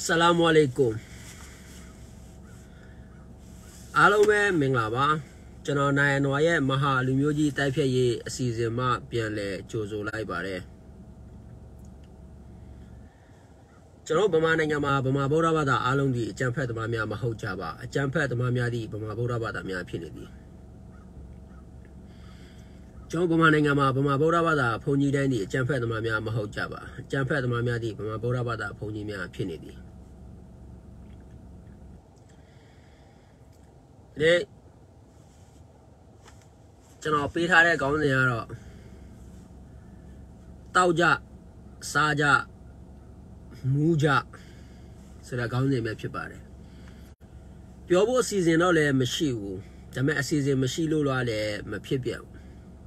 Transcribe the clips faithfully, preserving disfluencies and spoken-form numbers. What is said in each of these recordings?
Assalamu alaikum. Alo me minglaba. Chano na no ye maha lumyoji taipye ye season ma pian le jozo lai bare. Chano bama nanga ma bama bora bada along di jampet ma mya ma ho jaba. Jampet ma mya di bama bora bada mya phine di. Chano bama nanga ma bama bora bada phonji dan di jampet ma mya ma ho jaba. Jampet ma mya di bama bora bada phonji mya phine di. Le chano pi tha de kaung sin aro taw ja sa ja mu ja so da kaung sin me phit pare pyo bo seasonတော့လည်းမရှိဘူးဒါပေမဲ့အစီအစဉ်မရှိလို့တော့လည်းမဖြစ်ပြဘူး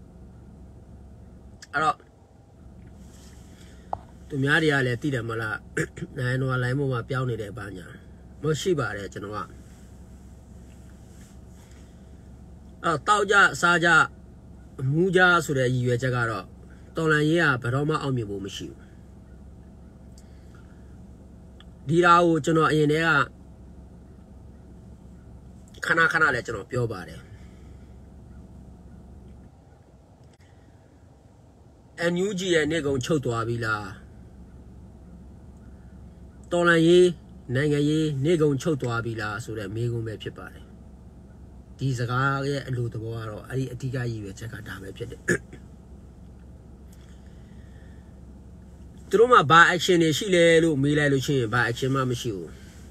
အဲ့တော့သူများတွေကလည်းတည်တယ်မလားနိုင်တော့လိုင်းပေါ်မှာပြောင်းနေတယ်ပါညာမရှိပါတယ်ကျွန်တော်ကအော်တောက်ကြစားကြမူးကြဆိုတဲ့ရည်ရွယ်ချက်ကတော့တော်လန်ရေးကဘယ်တော့မှအောင်မြင်ဖို့မရှိဘူးဒီဓာတ်ကိုကျွန်တော်အရင်တည်းကခဏခဏလည်းကျွန်တော်ပြောပါတယ် N U G ရဲ့နေကုန်ချုပ်သွားပြီလားတော်လန်ရေးနိုင်ငံရေးနေကုန်ချုပ်သွားပြီလားဆိုတဲ့မေးခွန်းပဲဖြစ်ပါတယ်ဒီစကားရဲ့အလိုသဘောကတော့အဲ့ဒီအဓိကရည်ရွယ်ချက်ကဒါပဲဖြစ်တယ်သူတို့မှာဘာ action တွေရှိလဲလို့မေးလိုက်လို့ရှိရင်ဘာ action မှမရှိဘူး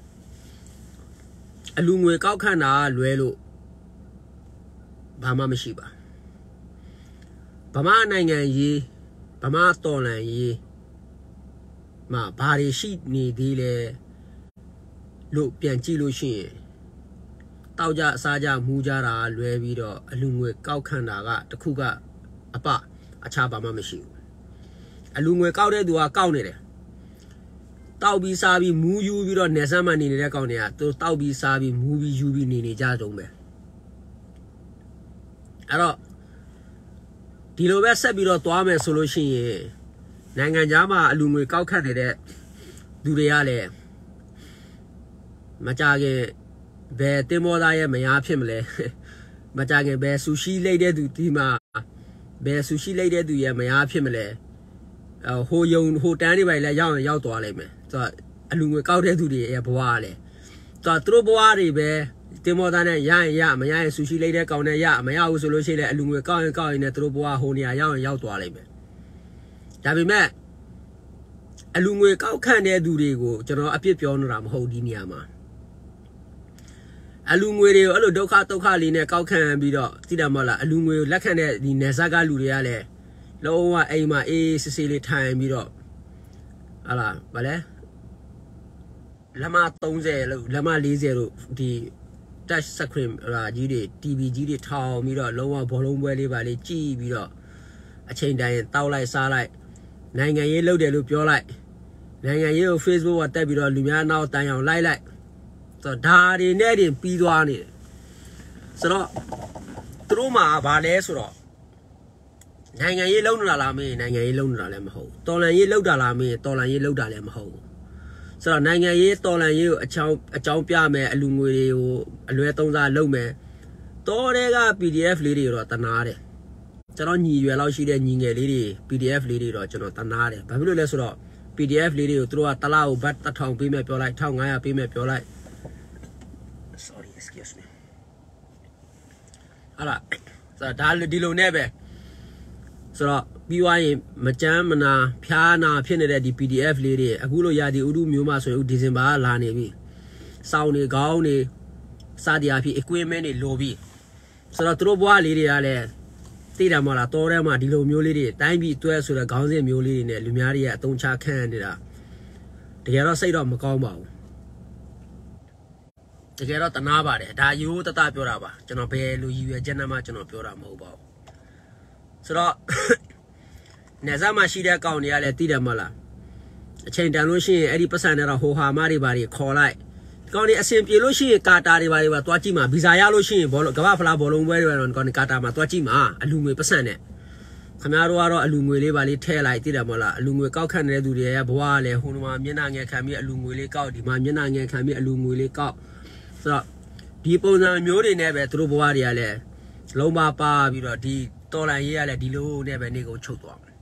အလူငွေကောက်ခန့်တာလွဲလို့ဘာမှမရှိပါဗမာနိုင်ငံရေးဗမာတော်လှန်ရေးမှာဘာတွေရှိနေသေးလဲလို့ပြန်ကြည့်လို့ရှိရင်တောက်ကြစားကြမူးကြတာလွဲပြီးတော့အလူငွေကောက်ခန့်တာကတခုကအပအခြားဘာမှမရှိဘူးအလူငွေကောက်တဲ့သူကကောက်နေတယ်တောက်ပြီးစားပြီးမူးယူပြီးတော့နေဆမ်းမှနေနေတဲ့ကောင်တွေကသူတောက်ပြီးစားပြီးမူးပြီးယူပြီးနေနေကြတုံးပဲအဲ့တော့ဒီလိုပဲဆက်ပြီးတော့သွားမယ်ဆိုလို့ရှိရင်နိုင်ငံခြားမှာအလူငွေကောက်ခန့်နေတဲ့သူတွေကလည်းမကြခင်ဘယ်တင်မောသားရဲ့မယားဖြစ်မလဲမကြခင်ဘယ်ဆူရှီလိတ်တဲ့သူဒီမှာဘယ်ဆူရှီလိတ်တဲ့သူရဲ့မယားဖြစ်မလဲဟိုယုံဟိုတန်းတွေပဲလည်းရောက်ရင်ရောက်သွားလိမ့်မယ်သူကအလူငွေကောက်တဲ့သူတွေရဲ့ဘဝကလည်းသူကသူတို့ဘဝတွေပဲတင်မောသားနဲ့ရရင်ရမရရင်ဆူရှီလိတ်တဲ့ကောင်နဲ့ရမရဘူးဆိုလို့ရှိရင်လည်းအလူငွေကောက်ရင်ကောက်ရင်လည်းသူတို့ဘဝဟိုနေရာရောက်ရင်ရောက်သွားလိမ့်မယ်ဒါပေမဲ့အလူငွေကောက်ခန့်တဲ့သူတွေကိုကျွန်တော်အပြစ်ပြောနေတာမဟုတ်ဒီနေရာမှာအလူငွေတွေကိုအဲ့လိုဒုက္ခဒုက္ခလေးနဲ့ကောက်ခံပြီးတော့သိတယ်မဟုတ်လားအလူငွေကိုလက်ခံတဲ့ဒီနေဆက်ကလူတွေကလည်းလုံးဝအိမ်မှာအေးစစ်စစ်လေးထိုင်ပြီးတော့ဟာလားဗါလဲလက်မ30လို့လက်မ40လို့ဒီ touch screen ဟာကြီးတွေ T V ကြီးတွေထောင်ပြီးတော့လုံးဝဘောလုံးပွဲလေးပါလေးကြည့်ပြီးတော့အချိန်တိုင်းတောက်လိုက်စားလိုက်နိုင်ငံရေးလုပ်တယ်လို့ပြောလိုက်နိုင်ငံရေးကို Facebook ကတက်ပြီးတော့လူများနောက်တန်းအောင်လိုက်လိုက်ဆိုတော့ဒါတွေနဲ့တင်ပြီးသွားနေတယ်ဆိုတော့သူတို့မှာဗာလဲဆိုတော့နိုင်ငံရေးလုံးနေတာလားမင်းနိုင်ငံရေးလုံးနေတာလည်းမဟုတ်ဘူးတော်လန်ရေးလုံးတာလားမင်းတော်လန်ရေးလုံးတာလည်းမဟုတ်ဘူးဆိုတော့နိုင်ငံရေးတော်လန်ရေးကိုအချောင်းအချောင်းပြမယ်အလူငွေတွေကိုအလွဲသုံးစားလုပ်မယ်တော်တဲ့က P D F လေးတွေတော့တနာတယ်ကျွန်တော်ညီရွယ်လောက်ရှိတဲ့ညီငယ်လေးတွေ P D F လေးတွေတော့ကျွန်တော်တနာတယ်ဘာဖြစ်လို့လဲဆိုတော့ P D F လေးတွေကိုသူတို့ကတလားကိုဘတ်တစ်ထောင်ပေးမယ်ပြောလိုက်တစ်ထောင်ငါးရာပေးမယ်ပြောလိုက်sorry excuse me ဟာလားဆိုတော့ဒါဒီလိုနဲ့ပဲဆိုတော့ပြီးသွားရင်မကြမ်းမနာဖျားနာဖြစ်နေတဲ့ဒီ P D F လေးတွေအခုလိုရာဒီဥဒုမျိုးမှဆိုရင်ဒီဇင်ဘာကလာနေပြီစောင်းနေခေါင်းနေစသည်အဖြစ် equipment တွေလိုပြီဆိုတော့သူတို့ဘွားလေးတွေကလည်းသိတယ်မဟုတ်လားတော်ထဲမှာဒီလိုမျိုးလေးတွေတိုင်းပြီးတွဲဆိုတဲ့ခေါင်းစဉ်မျိုးလေးတွေနဲ့လူများတွေရဲ့အတုံးချခန့်နေတာတကယ်တော့စိတ်တော့မကောင်းပါဘူးတကယ်တော့တနာပါတယ်ဒါရိုးတတပြောတာပါကျွန်တော်ဘယ်လိုရည်ရွယ်ချက်နဲ့မှကျွန်တော်ပြောတာမဟုတ်ပါဘူးဆိုတော့နေစားမှာရှိတဲ့ကောင်တွေကလည်းသိတယ်မဟုတ်လားအချိန်တန်လို့ရှိရင်အဲ့ဒီပတ်စံတွေတော့ဟိုဟာမတွေပါတွေခေါ်လိုက်ကောင်တွေအဆင်ပြေလို့ရှိရင်ကာတာတွေပါတွေပါတွားကြည့်မှာဗီဇာရလို့ရှိရင်ဘောလုံးကမ္ဘာဖလားဘောလုံးပွဲတွေတော့ကောင်ကာတာမှာတွားကြည့်မှာအလူငွေပတ်စံနဲ့ခမားတို့ကတော့အလူငွေလေးပါလေးထဲလိုက်သိတယ်မဟုတ်လားအလူငွေကောက်ခန့်နေတဲ့သူတွေရဲ့ဘဝကလည်းဟိုမှာမျက်နှာငယ်ခံပြီးအလူငွေလေးကောက်ဒီမှာမျက်နှာငယ်ခံပြီးအလူငွေလေးကောက်ဆိုတော့ဒီပုံစံမျိုးတွေနဲ့ပဲသူတို့ဘဝတွေကလည်းလုံးပါပါပြီးတော့ဒီတော်လန်ရေးရလည်းဒီလိုနဲ့ပဲနေကုန်ချုပ်သွားမယ်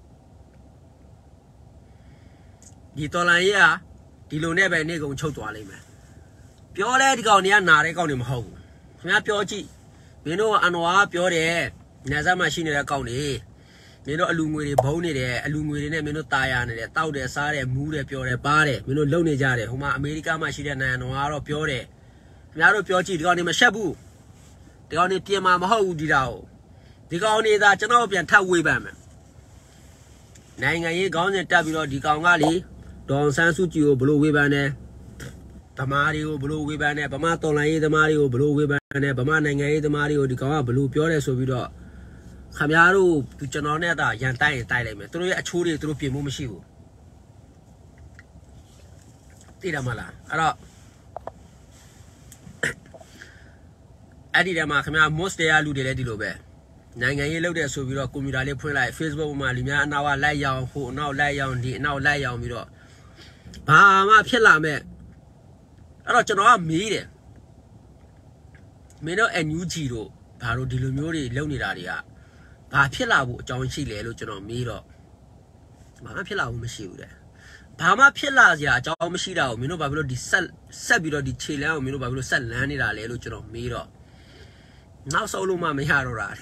ဒီတော်လန်ရေးကဒီလိုနဲ့ပဲနေကုန်ချုပ်သွားလိမ့်မယ်ပြောလဲဒီကောင်တွေကနာတဲ့ကောင်တွေမဟုတ်ဘူးခင်ဗျားပြောကြည့်မင်းတို့ကအန်ဝါပြောတယ်နေစားမှရှိနေတဲ့ကောင်တွေမင်းတို့အလူငွေတွေဘုံနေတယ်အလူငွေတွေနဲ့မင်းတို့ตายရနေတယ်တောက်တယ်စားတယ်မူးတယ်ပြောတယ်ပါတယ်မင်းတို့လုံနေကြတယ်ဟိုမှာအမေရိကမှာရှိတဲ့နိုင်ငံတော်ကတော့ပြောတယ်ခင်ဗျားတို့ပြောကြည့်ဒီကောင်တွေမရှက်ဘူးဒီကောင်တွေပြင်မှာမဟုတ်ဘူးဒီတော့ဒီကောင်တွေသာကျွန်တော်ပြန်ထပ်ဝေးပန်းမယ်နိုင်ငံရေးခေါင်းစဉ်တက်ပြီးတော့ဒီကောင်ကလေဒေါန်ဆန်းစုကြည်ကိုဘလို့ဝေးပန်းတယ်ဓမားတွေကိုဘလို့ဝေးပန်းတယ်ဗမာတော်လိုင်းရေးသမားတွေကိုဘလို့ဝေးပန်းတယ်ဗမာနိုင်ငံရေးသမားတွေကိုဒီကောင်ကဘလို့ပြောတယ်ဆိုပြီးတော့ခမများတို့ကျွန်တော်နဲ့တာရန်တိုက်ရင်တိုက်လိုက်မယ်သူတို့ရဲ့အချိုးတွေသူတို့ပြင်ဖို့မရှိဘူးသိတယ်မလားအဲ့တော့အဲ့ဒီတည်းမှာခမများ most တရားလူတွေလည်းဒီလိုပဲနိုင်ငံရေးလုပ်တဲ့ဆိုပြီးတော့ကွန်ပျူတာလေးဖွင့်လိုက် Facebook မှာလူများအနောက်ကလိုက်ရောင်ဟိုအနောက်လိုက်ရောင်ဒီအနောက်လိုက်ရောင်ပြီးတော့ဘာမှဖြစ်လာမဲ့အဲ့တော့ကျွန်တော်ကမေးတယ်မင်းတို့ N U G တို့ဘာလို့ဒီလိုမျိုးတွေလုပ်နေတာတွေကဘာဖြစ်လာဖို့အကြောင်းရှိလဲလို့ကျွန်တော်မေးတော့ဘာမှဖြစ်လာဖို့မရှိဘူးတဲ့ဘာမှဖြစ်လာစရာအကြောင်းမရှိတာကိုမင်းတို့ဘာဖြစ်လို့ဒီဆက်ဆက်ပြီးတော့ဒီခြေလမ်းကိုမင်းတို့ဘာဖြစ်လို့ဆက်လန်းနေတာလဲလို့ကျွန်တော်မေးတော့နောက်ဆုံးလို့မှမရတော့တာ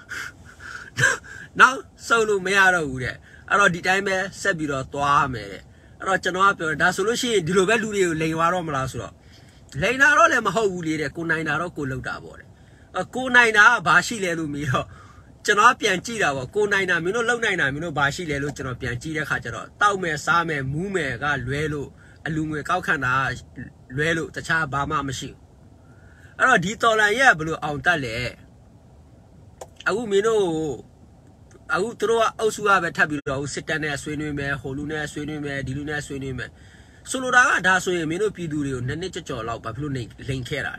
နောက်ဆုံးလို့မရတော့ဘူးတဲ့အဲ့တော့ဒီတိုင်းပဲဆက်ပြီးတော့သွားမယ်တဲ့အဲ့တော့ကျွန်တော်ကပြောဒါဆိုလို့ရှိရင်ဒီလိုပဲလူတွေကိုလိန်သွားတော့မလားဆိုတော့လိန်တာတော့လည်းမဟုတ်ဘူးလေတဲ့ကိုနိုင်တာတော့ကိုလောက်တာပေါ့တဲ့ကိုနိုင်တာကဘာရှိလဲလို့မေးတော့ကျွန်တော်ပြန်ကြည့်တာပေါ့ကိုနိုင်တာမင်းတို့လုံနိုင်တာမင်းတို့ဘာရှိလဲလို့ကျွန်တော်ပြန်ကြည့်တဲ့ခါကျတော့တောက်မယ်စားမယ်မူးမယ်ကလွဲလို့အလူငွေကောက်ခံတာလွဲလို့တခြားဘာမှမရှိဘူးအဲ့တော့ဒီတော်လန်ရဲ့ဘယ်လိုအောင်တတ်လဲအခုမင်းတို့အခုသူတို့ကအုပ်စုကပဲထပ်ပြီးတော့စစ်တပ်နဲ့ဆွေးနွေးမယ်ဟိုလူနဲ့ဆွေးနွေးမယ်ဒီလူနဲ့ဆွေးနွေးမယ်ဆိုလိုတာကဒါဆိုရင်မင်းတို့ပြည်သူတွေကိုနှစ်နှစ်ကြော်ကြော်လောက်ဘာဖြစ်လို့လိန်ခဲ့တာ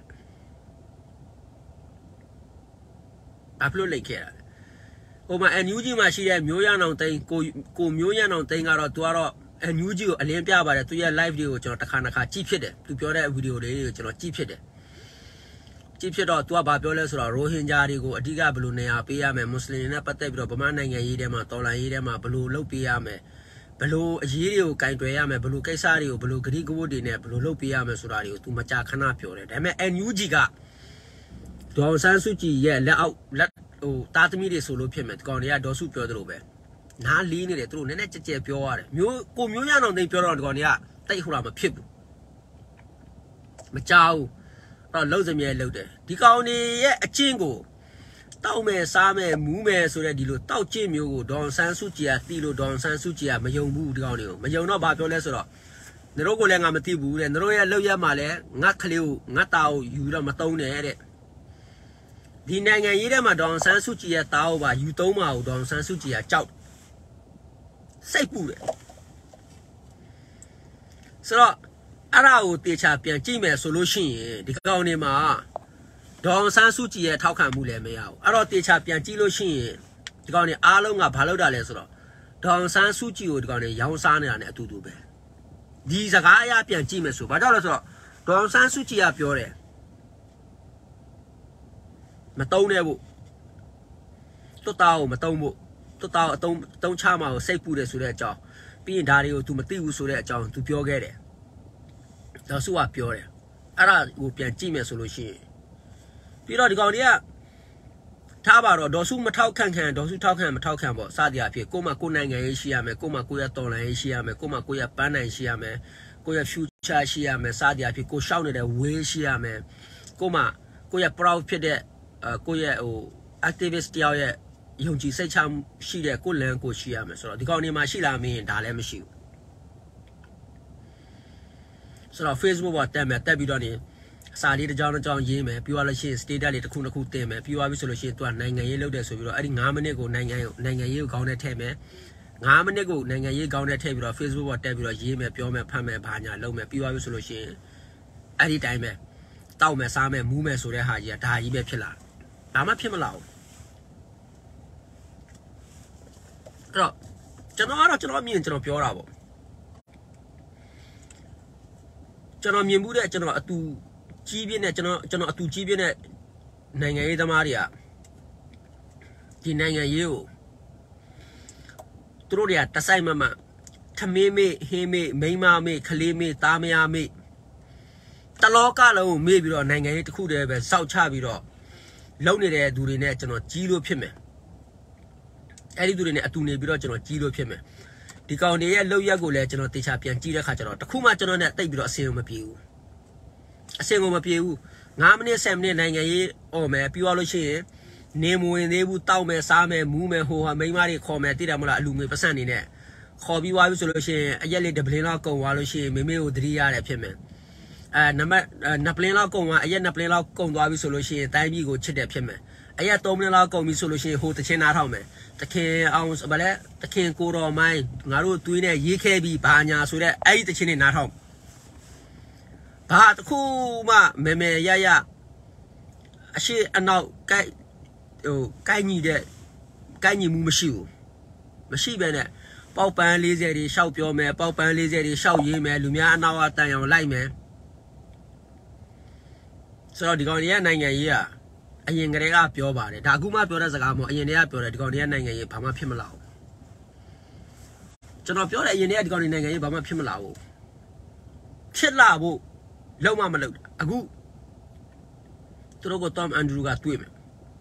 ဘာဖြစ်လို့လိန်ခဲ့တာဟိုမှာ N U G မှာရှိတဲ့မျိုးရနောင်သိန်းကိုကိုမျိုးရနောင်သိန်းကတော့သူကတော့ N U G ကိုအလင်းပြပါတယ်သူရဲ့ live တွေကိုကျွန်တော်တစ်ခါတစ်ခါကြည့်ဖြစ်တယ်သူပြောတဲ့ဗီဒီယိုတွေကိုကျွန်တော်ကြည့်ဖြစ်တယ်ကြည့်ဖြစ်တော့သူကဘာပြောလဲဆိုတော့ရိုဟင်ဂျာတွေကိုအဓိကဘယ်လိုနေရာပေးရမယ်မွတ်စလင်တွေနဲ့ပတ်သက်ပြီးတော့ဗမာနိုင်ငံရေးထဲမှာတော်လှန်ရေးထဲမှာဘယ်လိုလုပ်ပေးရမယ်ဘယ်လိုအရေးတွေကိုကင်တွယ်ရမယ်ဘယ်လိုကိစ္စတွေကိုဘယ်လိုဂရိကဝတ်တွေနဲ့ဘယ်လိုလုပ်ပေးရမယ်ဆိုတာတွေကိုသူမကြာခဏပြောတယ်ဒါပေမဲ့ N U G ကဒေါန်ဆန်းစုကြည်ရဲ့လက်အောက်လက်ဟိုတာသမီတွေဆိုလို့ဖြစ်မယ်ဒီကောင်တွေကဒေါ်စုပြောသလိုပဲနားလေးနေတယ်သူတို့နည်းနည်းကြက်ကြက်ပြောရတယ်မျိုးကိုမျိုးရအောင်သိပြောတော့ဒီကောင်တွေကတိတ်ဟိုလာမဖြစ်ဘူးမကြောက်တော့လှုပ်စမြဲလှုပ်တယ်ဒီကောင်တွေရဲ့အချင်းကိုတောက်မယ်စားမယ်မူးမယ်ဆိုတဲ့ဒီလိုတောက်ကျင့်မျိုးကိုဒေါန်ဆန်းစုကြည်ကတီးလို့ဒေါန်ဆန်းစုကြည်ကမယုံဘူးဒီကောင်တွေကိုမယုံတော့ဘာပြောလဲဆိုတော့နတို့ကိုလည်းငါမသိဘူးတဲ့နတို့ရဲ့လှုပ်ရက်မှာလည်းငါကလေးကိုငါတာကိုယူတော့မတုံးနဲ့တဲ့ဒီနိုင်ငံရေးထဲမှာဒေါန်ဆန်းစုကြည်ရဲ့တာကိုပါယူသုံးပါကိုဒေါန်ဆန်းစုကြည်ကကြောက်စိတ်ပူတယ်ဆိုတော့အဲ့ဒါကိုတေချာပြန်ကြည့်မယ်ဆိုလို့ရှိရင်ဒီကောင်တွေမှာဒေါန်ဆန်းစုကြည်ရဲ့ထောက်ခံမှုလည်းမရဘူးအဲ့တော့တေချာပြန်ကြည့်လို့ရှိရင်ဒီကောင်တွေအားလုံးကဘာလုပ်တာလဲဆိုတော့ဒေါန်ဆန်းစုကြည်ကိုဒီကောင်တွေရောင်းစားနေတာ ਨੇ အတူတူပဲဒီစကားအရပြန်ကြည့်မယ်ဆိုဘာကြောင့်လဲဆိုတော့ဒေါန်ဆန်းစုကြည်ကပြောတယ်မတုံးနဲ့ဖို့တွတ်သားကိုမတုံးဖို့တွတ်သားကိုအတုံးတုံးချမှာကိုစိတ်ပူတယ်ဆိုတဲ့အကြောင်းပြီးရင်ဒါတွေကို तू မသိဘူးဆိုတဲ့အကြောင်း तू ပြောခဲ့တယ်ဒေါ်စုကပြောတယ်အဲ့ဒါကိုပြန်ကြည့်မယ်ဆိုလို့ရှိရင်ပြီးတော့ဒီကောင်တွေကထားပါတော့ဒေါ်စုမထောက်ခံခံဒေါ်စုထောက်ခံမထောက်ခံပေါ့စသည်အဖြစ်ကိုမကိုနိုင်ငံရေးရှိရမယ်ကိုမကိုရတော်လန်ရေးရှိရမယ်ကိုမကိုရပန်းနိုင်ရှိရမယ်ကိုရ future ရှိရမယ်စသည်အဖြစ်ကိုရှောက်နေတဲ့ way ရှိရမယ်ကိုမကိုရ proud ဖြစ်တဲ့ကိုရဲ့ဟို activist တယောက်ရဲ့ယုံကြည်စိတ်ချရှိတဲ့ကိုလန်ကိုရှိရမယ်ဆိုတော့ဒီကောင်တွေမှာရှိလာမင်းဒါလည်းမရှိဘူးဆိုတော့ Facebook ပေါ်တက်မယ်တက်ပြီးတော့နေစာလေးတစ်ကြောင်းတစ်ကြောင်းရေးမယ်ပြီးသွားလို့ရှိရင် status လေးတစ်ခုတစ်ခုတင်မယ်ပြီးသွားပြီဆိုလို့ရှိရင်သူကနိုင်ငံရေးလုပ်တယ်ဆိုပြီးတော့အဲ့ဒီ၅မိနစ်ကိုနိုင်ငံနိုင်ငံရေးကိုခေါင်းနဲ့ထည့်မယ်၅မိနစ်ကိုနိုင်ငံရေးခေါင်းနဲ့ထည့်ပြီးတော့ Facebook ပေါ်တက်ပြီးတော့ရေးမယ်ပြောမယ်ဖတ်မယ်ဘာညာလုပ်မယ်ပြီးသွားပြီဆိုလို့ရှိရင်အဲ့ဒီတိုင်းပဲတောက်မယ်စားမယ်မူးမယ်ဆိုတဲ့ဟာကြီးကဒါကြီးပဲဖြစ်လာဘာမှဖြစ်မလာဘူးတော့ကျွန်တော်ကတော့ကျွန်တော်မြင်ကျွန်တော်ပြောတာပေါ့ကျွန်တော်မြင်မှုတဲ့ကျွန်တော်အတူကြီးပြင်းတဲ့ကျွန်တော်ကျွန်တော်အတူကြီးပြင်းတဲ့နိုင်ငံရေးသမားတွေကဒီနိုင်ငံရေးကိုသူတို့တွေကတဆိုင်မမထမင်းမေးဟင်းမေးမိန်းမမေးခလေးမေးသားမယားမေးတလောကလုံးကိုမေးပြီးတော့နိုင်ငံရေးတစ်ခုတည်းပဲစောက်ချပြီးတော့လုံနေတဲ့သူတွေနဲ့ကျွန်တော်ကြီးလို့ဖြစ်မယ်အဲ့ဒီသူတွေနဲ့အတူနေပြီးတော့ကျွန်တော်ကြီးလို့ဖြစ်မယ်ဒီကောင်တွေရဲ့လောက်ရက်ကိုလည်းကျွန်တော်တေချာပြန်ကြည့်တဲ့ခါကျတော့တခုမှကျွန်တော်နဲ့တိတ်ပြီးတော့အစင်ကိုမပြေဘူးအစင်ကိုမပြေဘူးငါးမိနစ်ဆယ်မိနစ်နိုင်ငံရေးអော်မယ်ပြီးသွားလို့ရှိရင်နေမဝင်သေးဘူးတောက်မယ်စားမယ်မူးမယ်ဟိုဟာမိန်းမတွေခေါ်မယ်တိတယ်မလားအလူငွေပတ်စံနေနဲ့ခေါ်ပြီးသွားပြီဆိုလို့ရှိရင်အရက်လေးဒပလင်းလောက်ကုန်သွားလို့ရှိရင်မိမိကိုသတိရတယ်ဖြစ်မယ်အဲနံပါတ်နှစ်ပလင်းလောက်ကုန်သွားအရက်နှစ်ပလင်းလောက်ကုန်သွားပြီဆိုလို့ရှိရင်တိုင်းပြည်ကိုချစ်တယ်ဖြစ်မယ်အရက်သုံးပလင်းလောက်ကုန်ပြီဆိုလို့ရှိရင်ဟိုတချင်းနားထောင်မယ်တခင်အောင်ဗလဲတခင်ကိုတော်မိုင်းငါတို့သွေးနဲ့ရေးခဲပြီးဘာညာဆိုတဲ့အဲ့ဒီတချင်းနေနားထောင်ဘာတခုမှမဲမဲရရအရှိအနောက်ကိုက်ဟိုကိုက်ညီတဲ့ကိုက်ညီမှုမရှိဘူးမရှိပဲနဲ့ပေါက်ပန်းလေးဆယ်တွေရှောက်ပြောမယ်ပေါက်ပန်းလေးဆယ်တွေရှောက်ရေးမယ်လူများအနောက်ကတန်အောင်လိုက်မယ်ဆိုတော့ဒီကောင်တွေကနိုင်ငံရေးကအရင်ကတည်းကပြောပါတယ်ဒါအခုမှပြောတဲ့စကားမဟုတ်အရင်တည်းကပြောတယ်ဒီကောင်တွေကနိုင်ငံရေးဘာမှဖြစ်မလာဘူးကျွန်တော်ပြောတယ်အရင်တည်းကဒီကောင်တွေနိုင်ငံရေးဘာမှဖြစ်မလာဘူးဖြစ်လာဖို့လုံးဝမလုပ်အခုသူတို့က Tom Andrew ကတွေ့မယ်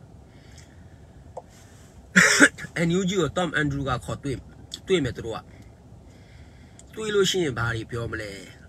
N U G ကို Tom Andrew ကခေါ်တွေ့တွေ့မယ်သူတို့ကတွေ့လို့ရှိရင်ဘာတွေပြောမလဲ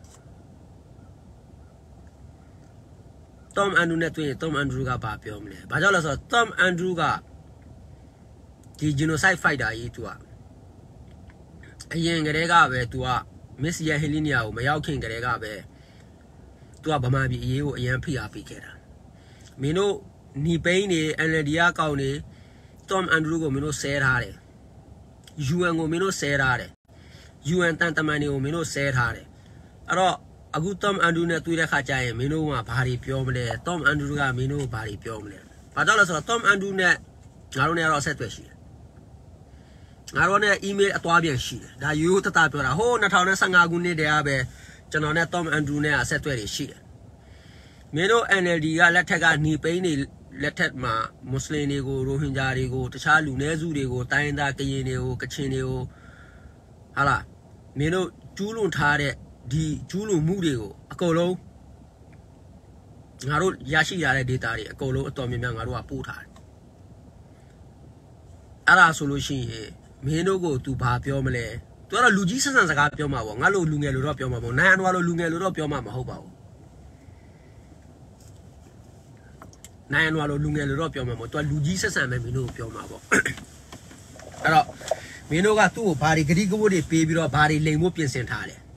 Tom Andrew နဲ့တွေ့ရင် Tom Andrew ကဘာပြောမလဲဘာကြောင့်လဲဆိုတော့ Tom Andrew ကဒီ genocide fighter ကြီးသူကအရင်ကတည်းကပဲသူက Miss Helena ကိုမရောက်ခင်ကတည်းကပဲသူကဗမာပြည်အရေးကိုအရင်ဖိအားပေးခဲ့တာမင်းတို့နီပိန်းနေ N L D ကကောင်းနေ Tom Andrew ကိုမင်းတို့ဆဲထားတယ် U N ကိုမင်းတို့ဆဲထားတယ် U N တန်တမန်တွေကိုမင်းတို့ဆဲထားတယ်အဲ့တော့အခု Tom Andrew နဲ့တွေ့တဲ့ခါကျရင်မင်းတို့ကဘာတွေပြောမလဲ Tom Andrew ကမင်းတို့ဘာတွေပြောမလဲဘာကြောင့်လဲဆိုတော့ Tom Andrew နဲ့ငါတို့နဲ့တော့ဆက်သွယ်ရှိတယ်ငါတို့နဲ့ email အသွားပြန်ရှိတယ်ဒါရိုးရိုးတတပြောတာဟိုး၂၀၁၅ခုနှစ်တည်းကပဲကျွန်တော်နဲ့ Tom Andrew နဲ့ဆက်သွယ်နေရှိတယ်မင်းတို့ N L D ကလက်ထက်ကနေပိန်းနေလက်ထက်မှာမွတ်စလင်တွေကိုရိုဟင်ဂျာတွေကိုတခြားလူနည်းစုတွေကိုတိုင်းသားကရင်တွေကိုကချင်တွေကိုဟာလားမင်းတို့ကျူးလွန်ထားတဲ့ဒီကျူးလွန်မှုတွေကိုအကုန်လုံးငါတို့ရရှိရတဲ့ data တွေအကုန်လုံးအတော်များများငါတို့ကပို့ထားတယ်အဲ့ဒါဆိုလို့ရှိရင်မင်းတို့ကို तू ဘာပြောမလဲ तू ကတော့လူကြီးဆက်ဆံစကားပြောမှာပေါ့ငါတို့လူငယ်လို့တော့ပြောမှာပေါ့နိုင်အနွားလို့လူငယ်လို့တော့ပြောမှာမဟုတ်ပါဘူးနိုင်အနွားလို့လူငယ်လို့တော့ပြောမှာပေါ့ तू လူကြီးဆက်ဆံမယ်မင်းတို့ပြောမှာပေါ့အဲ့တော့မင်းတို့ကသူ့ကိုဘာတွေဂတိကဝတ်တွေပေးပြီးတော့ဘာတွေလိမ်ဖို့ပြင်ဆင်ထားတယ်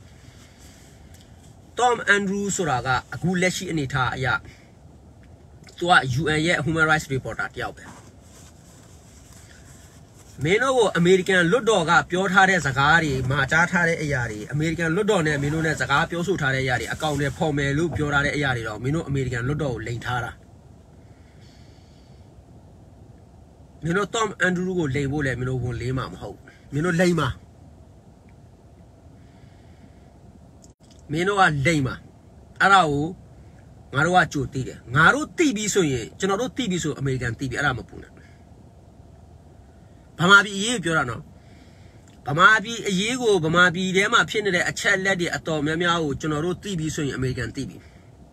Tom Andrew ဆိုတာကအခုလက်ရှိအနေထားအရသူက U N ရဲ့ Human Rights Reporter တယောက်ပဲမင်းတို့ကိုအမေရိကန်လွတ်တော်ကပြောထားတဲ့စကားတွေမှာကြားထားတဲ့အရာတွေအမေရိကန်လွတ်တော်နဲ့မင်းတို့နဲ့စကားပြောဆိုထားတဲ့အရာတွေအကောင့်တွေဖော်မယ်လို့ပြောထားတဲ့အရာတွေတော့မင်းတို့အမေရိကန်လွတ်တော်ကိုလိမ်ထားတာမင်းတို့ Tom Andrew ကိုလိမ်ဖို့လည်းမင်းတို့ဝင်လေးမှာမဟုတ်မင်းတို့လိမ်မှာမင်းတို့ကလိမ်မှာအဲ့ဒါကိုငါတို့ကကြိုသိတယ်ငါတို့သိပြီးဆိုရင်ကျွန်တော်တို့သိပြီးဆိုအမေရိကန်သိပြီးအဲ့ဒါမပူနဲ့ဗမာပြည်အရေးပြောတာနော်ဗမာပြည်အရေးကိုဗမာပြည်ထဲမှာဖြစ်နေတဲ့အချက်လက်တွေအတော်များများကိုကျွန်တော်တို့သိပြီးဆိုရင်အမေရိကန်သိပြီး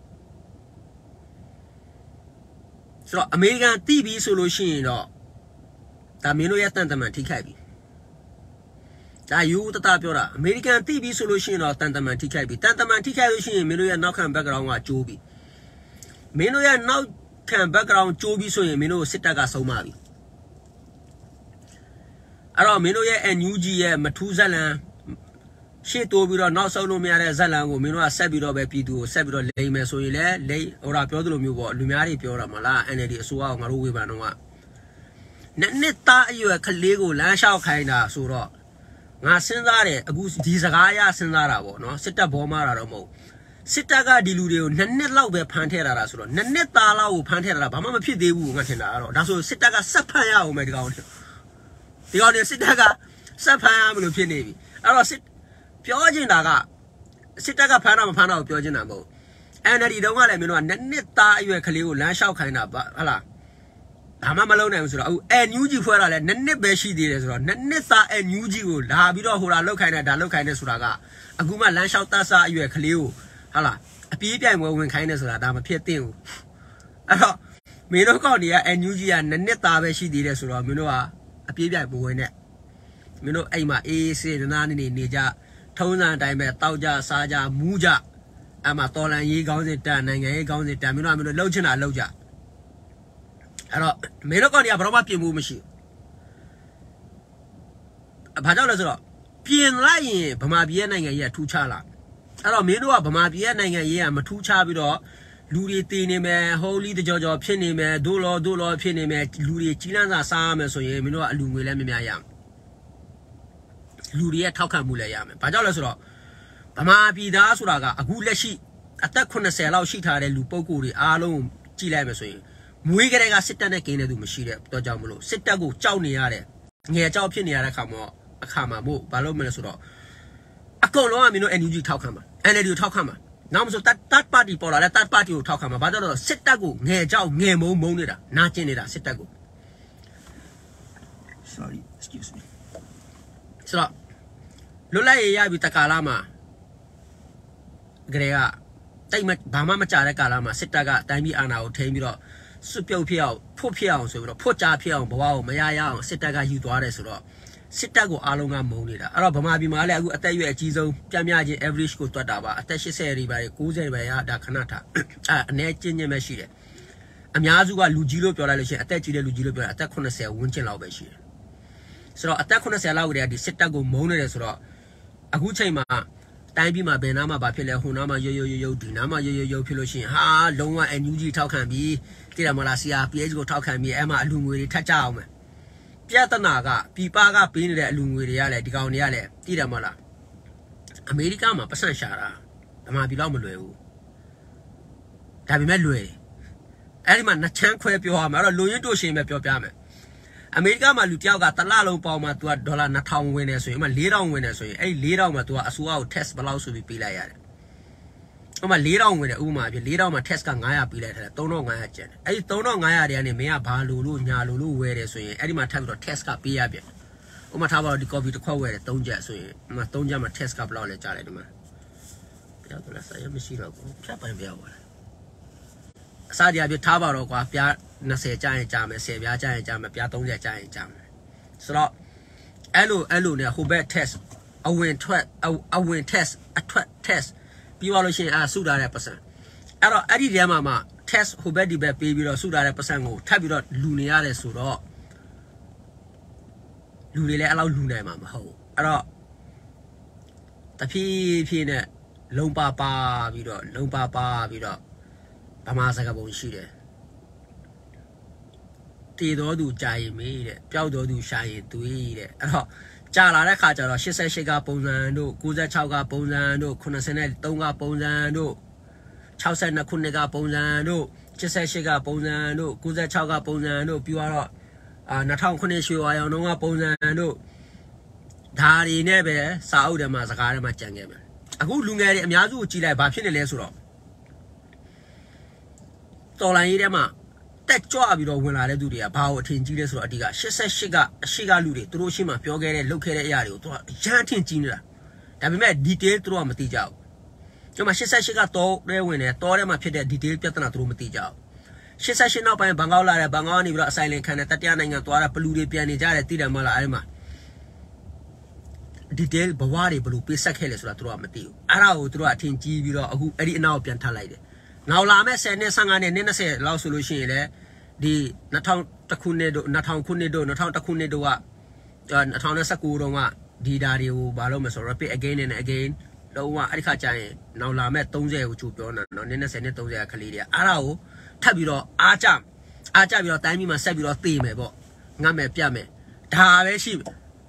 ဆိုတော့အမေရိကန်သိပြီးဆိုလို့ရှိရင်တော့ဒါမင်းတို့ရဲ့တန်တမန်ထိခိုက်ပြီဒါယူတတပြောတာအမေရိကန်သိပြီးဆိုလို့ရှိရင်တော့တန်တမန်ထိခိုက်ပြီတန်တမန်ထိခိုက်လို့ရှိရင်မင်းတို့ရဲ့နောက်ခံ background ကကျိုးပြီမင်းတို့ရဲ့နောက်ခံ background ကျိုးပြီးဆိုရင်မင်းတို့စစ်တပ်ကဆုံးမပြီအဲ့တော့မင်းတို့ရဲ့ N U G ရဲ့မထူးဇက်လန်ရှေ့တိုးပြီးတော့နောက်ဆုံးလို့မရတဲ့ဇက်လန်ကိုမင်းတို့ကဆက်ပြီးတော့ပဲပြည်သူကိုဆက်ပြီးတော့လိမ်မယ်ဆိုရင်လည်းလိမ်ဟိုတာပြောသလိုမျိုးပေါ့လူများတွေပြောတာမလား N L D အစိုးရကိုငါတို့ဝေဖန်တော့ကနှစ်နှစ်သားအရွယ်ကလေးကိုလမ်းလျှောက်ခိုင်းတာဆိုတော့ငါစဉ်းစားတယ်အခုဒီစကားရစဉ်းစားတာပေါ့နော်စစ်တပ်ဘောမာတာတော့မဟုတ်စစ်တပ်ကဒီလူတွေကိုနှစ်နှစ်လောက်ပဲဖမ်းထည့်တာတာဆိုတော့နှစ်နှစ်သားလောက်ကိုဖမ်းထည့်တာဘာမှမဖြစ်သေးဘူးငါထင်တာအဲ့တော့ဒါဆိုစစ်တပ်ကဆက်ဖမ်းရအောင်မယ်ဒီကောင်ဒီဒီကောင်တွေစစ်တပ်ကစက်ဖမ်းမလို့ဖြစ်နေပြီအဲ့တော့စစ်ပြောချင်တာကစစ်တပ်ကဖမ်းတာမဖမ်းတာကိုပြောချင်တာမဟုတ် N L D တုန်းကလည်းမင်းတို့ကနှစ်နှစ်သားအရွယ်ကလေးကိုလမ်းလျှောက်ခိုင်းတာဟုတ်လားဒါမှမလုပ်နိုင်ဘူးဆိုတော့အခု N U G ဖွဲ့တာလည်းနှစ်နှစ်ပဲရှိသေးတယ်ဆိုတော့နှစ်နှစ်သား N U G ကိုလာပြီးတော့ဟိုလာလောက်ခိုင်းတာဒါလောက်ခိုင်းတယ်ဆိုတာကအခုမှလမ်းလျှောက်သားစားအရွယ်ကလေးကိုဟုတ်လားအပြေးပြိုင်ပွဲဝင်ခိုင်းတယ်ဆိုတာဒါမဖြစ်သင့်ဘူးအဲ့တော့မင်းတို့ကောက်တွေက N U G ကနှစ်နှစ်သားပဲရှိသေးတယ်ဆိုတော့မင်းတို့ကအပြေးပြိုင်ပွဲဝင်နဲ့မင်းတို့အိမ်မှာအေးစေးနားနေနေကြထုံးစံအတိုင်းပဲတောက်ကြစားကြမူးကြအမှတော်လန်ရေးကောင်းစစ်တန်နိုင်ငံရေးကောင်းစစ်တန်မင်းတို့ကမင်းတို့လှုပ်ချင်တာလှုပ်ကြအဲ့တော့မင်းတို့ကောင်တွေကဘာမှပြင်မှုမရှိဘူးဘာကြောင့်လဲဆိုတော့ပြင်လိုက်ရင်ဗမာပြည်ရဲ့နိုင်ငံရေးကထူးခြားလာအဲ့တော့မင်းတို့ကဗမာပြည်ရဲ့နိုင်ငံရေးကမထူးခြားပြီးတော့လူတွေတည်နေမယ်ဟိုလီတကြောကြောဖြစ်နေမယ်ဒိုးလောဒိုးလောဖြစ်နေမယ်လူတွေကြီးလန်းစာစားရမယ်ဆိုရင်မင်းတို့ကအလူငွေလည်းမများရမယ်လူတွေရဲ့ထောက်ခံမှုလည်းရမယ်ဘာကြောင့်လဲဆိုတော့ဗမာပြည်သားဆိုတာကအခုလက်ရှိအသက်eightyလောက်ရှိထားတဲ့လူပုဂ္ဂိုလ်တွေအားလုံးကြည့်လိုက်မယ်ဆိုရင်မွေးကလေးကစစ်တပ်နဲ့กินတဲ့သူမရှိတဲ့တော့ကြောင့်မလို့စစ်တပ်ကိုကြောက်နေရတဲ့ငယ်ကြောက်ဖြစ်နေရတဲ့ခါမှာအခါမှာမို့ဘာလို့မလဲဆိုတော့အကုန်လုံးကမင်းတို့ N U G ထောက်ခံမှာ N L D ကိုထောက်ခံမှာနောက်မဆို third party ပေါ်လာတဲ့ third party ကိုထောက်ခံမှာဘာကြောင့်လဲဆိုတော့စစ်တပ်ကိုငယ်ကြောက်ငယ်မုံမုံနေတာနာကျင်နေတာစစ်တပ်ကို sorry excuse me ဆိုတော့လွတ်လပ်ရေးရပြီတကာလာမှာကြရကတိတ်မဘာမှမကြတဲ့ကာလမှာစစ်တပ်ကအတိုင်းပြည်အာဏာကိုထိန်းပြီးတော့စွပြုတ်ဖြစ်အောင်ဖွတ်ဖြစ်အောင်ဆိုပြီးတော့ဖွတ်ကြားဖြစ်အောင်ဘဝကိုမရရအောင်စစ်တပ်ကယူသွားတယ်ဆိုတော့စစ်တပ်ကိုအားလုံးကမုန်းနေတာအဲ့တော့ဗမာပြည်မှာလည်းအခုအသက်အရွယ်အကြီးဆုံးပြင်းပြချင်း average ကိုတွက်တာပါအသက်eightyတွေပါninetyပဲရဒါခဏထားအဲအနေချင်းချင်းပဲရှိတယ်အများစုကလူကြီးလို့ပြောလိုက်လို့ရှိရင်အသက်ကြီးတဲ့လူကြီးလို့ပြောတာအသက်eightyဝန်းကျင်လောက်ပဲရှိတယ်ဆိုတော့အသက်eightyလောက်ကတည်းကဒီစစ်တပ်ကိုမုန်းနေတယ်ဆိုတော့အခုချိန်မှာတိုင်းပြည်မှာဘယ်နာမှာဘာဖြစ်လဲဟိုနာမှာရုပ်ရုပ်ရုပ်ရုပ်ဒီနာမှာရုပ်ရုပ်ရုပ်ဖြစ်လို့ရှိရင်ဟာလုံးဝ N U G ထောက်ခံပြီးတည်တယ်မလား C R P H ကိုထောက်ခံပြီးအဲ့မှာအလူငွေတွေထပ်ကြအောင်မယ်ပြဿနာကပြည်ပကပေးနေတဲ့အလူငွေတွေကလည်းဒီကောင်တွေကလည်းတည်တယ်မလားအမေရိကမှာပတ်စံရှာတာဗမာပြည်တော့မလွယ်ဘူးဒါပေမဲ့လွယ်အဲ့ဒီမှာနှစ်ချမ်းခွဲပြောရမှာအဲ့တော့လူရင်းတို့ရှင်ပဲပြောပြမယ်အမေရိကမှာလူတယောက်ကတလလုံးပေါင်မှာ तू ကဒေါ်လာtwo thousandဝင်နေဆိုရင်အမှfour thousandဝင်နေဆိုရင်အဲ့four thousandမှာ तू ကအစိုးရကို test ဘယ်လောက်ဆိုပြီးပေးလိုက်ရတယ်။ဥပမာfour thousandဝင်တယ်ဥပမာပြfour thousandမှာ test ကfive hundredပေးလိုက်တယ်three thousand five hundredကျန်တယ်။အဲ့ဒီthree thousand five hundredတွေကနေမင်းကဘာလို့လို့ညာလို့လို့ဝယ်တယ်ဆိုရင်အဲ့ဒီမှာထပ်ပြီးတော့ test ကပေးရပြန်။ဥပမာထားပါတော့ဒီ coffee တစ်ခွက်ဝယ်တယ်threeချက်ဆိုရင်ဥပမာthreeချက်မှာ test ကဘယ်လောက်လဲကြားလိုက်ဒီမှာ။ပြောတော့လည်းစာရမရှိတော့ဘူးဖြတ်ပိုင်ပြောပါလား။အစားတရားပြထားပါတော့ကွာပြtwentyကြာရင်ကြာမယ်tenပြားကြာရင်ကြာမယ်ပြားthirtyကြာရင်ကြာမယ်ဆိုတော့အဲ့လိုအဲ့လိုနဲ့ဟိုဘက် test အဝင်ထွက်အဝင် test အထွက် test ပြီးသွားလို့ရှိရင်အာစုထားတဲ့ပတ်စံအဲ့တော့အဲ့ဒီထဲမှာမှ test ဟိုဘက်ဒီဘက်ပေးပြီးတော့စုထားတဲ့ပတ်စံကိုထပ်ပြီးတော့လူနေရတယ်ဆိုတော့လူတွေလည်းအဲ့လောက်လူနိုင်မှာမဟုတ်အဲ့တော့တဖြည်းဖြည်းနဲ့လုံပါပါပြီးတော့လုံပါပါပြီးတော့ဗမာစကားပုံရှိတယ်တည်တော်သူကြာရင်မေးတဲ့ပျောက်တော်သူရှာရင်သွေးတဲ့အဲ့တော့ကြာလာတဲ့ခါကျတော့eighty-eightကပုံစံတို့ninety-sixကပုံစံတို့ninety-threeကပုံစံတို့sixty-twoခုနှစ်ကပုံစံတို့eighty-eightကပုံစံတို့ninety-sixကပုံစံတို့ပြီးတော့အာtwo thousandခုနှစ်ရွှေဝါရောင်တုန်းကပုံစံတို့ဒါတွေနဲ့ပဲစာအုပ်ထဲမှာစကားထဲမှာကြံခဲ့မယ်အခုလူငယ်တွေအများစုကိုကြည့်လိုက်ဘာဖြစ်နေလဲဆိုတော့တော်လိုင်းရေးထဲမှာတက်ကြွပြီးတော့ဝင်လာတဲ့သူတွေကဘာကိုအထင်ကြီးလဲဆိုတော့အဓိကeighty-eightကအရှိကလူတွေသူတို့ရှိမှပြောခဲ့တဲ့လုပ်ခဲ့တဲ့အရာတွေကိုသူကရမ်းထင်ကြီးနေတာဒါပေမဲ့ detail သူတို့ကမသိကြဘူးကျွန်မeighty-eightကတော့တဲဝင်တယ်တောထဲမှာဖြစ်တဲ့ detail ပြဿနာသူတို့မသိကြဘူးeighty-eightနောက်ပိုင်းဘန်ကောက်လာတယ်ဘန်ကောက်ကနေပြီးတော့အဆိုင်လင်ခံတယ်တတိယနိုင်ငံသွားတာဘလူတွေပြန်နေကြတယ်သိတယ်မလားအဲ့ဒီမှာ detail ဘဝတွေဘလို့ပေးဆက်ခဲ့လဲဆိုတာသူတို့ကမသိဘူးအဲ့ဒါကိုသူတို့ကအထင်ကြီးပြီးတော့အခုအဲ့ဒီအနောက်ပြန်ထပ်လိုက်တယ်နောက်လာမဲ့tenနှစ်fifteenနှစ်နှစ်twentyလောက်ဆိုလို့ရှိရင်လည်းဒီtwo thousand oneခုနှစ်တို့two thousandခုနှစ်တို့two thousand oneခုနှစ်တို့ကtwenty nineteenတုန်းကဒီဓာတ်တွေကိုဘာလို့မဆို repeat again and again လုံးဝအဲ့ဒီခါကျရင်နောက်လာမဲ့thirtyကိုကြိုပြောနေတာနော်နှစ်twentyနှစ်thirtyကလေးတွေကအဲ့ဒါကိုထပ်ပြီးတော့အားကြအားကြပြီးတော့တိုင်းပြည်မှာဆက်ပြီးတော့သေမယ်ပေါ့ငတ်မယ်ပြတ်မယ်ဒါပဲရှိမယ်